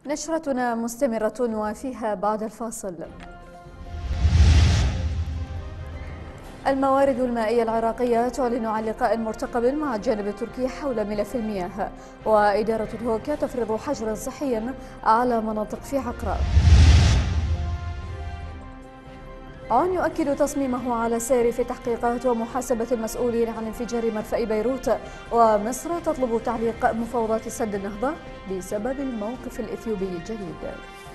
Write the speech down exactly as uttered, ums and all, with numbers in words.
نشرتنا مستمرة وفيها بعد الفاصل. الموارد المائية العراقية تعلن عن لقاء مرتقب مع الجانب التركي حول ملف المياه، وإدارة الهوكا تفرض حجرا صحيا على مناطق في عقرة. عون يؤكد تصميمه على السير في التحقيقات ومحاسبة المسؤولين عن انفجار مرفأ بيروت، ومصر تطلب تعليق مفاوضات سد النهضة بسبب الموقف الإثيوبي الجديد.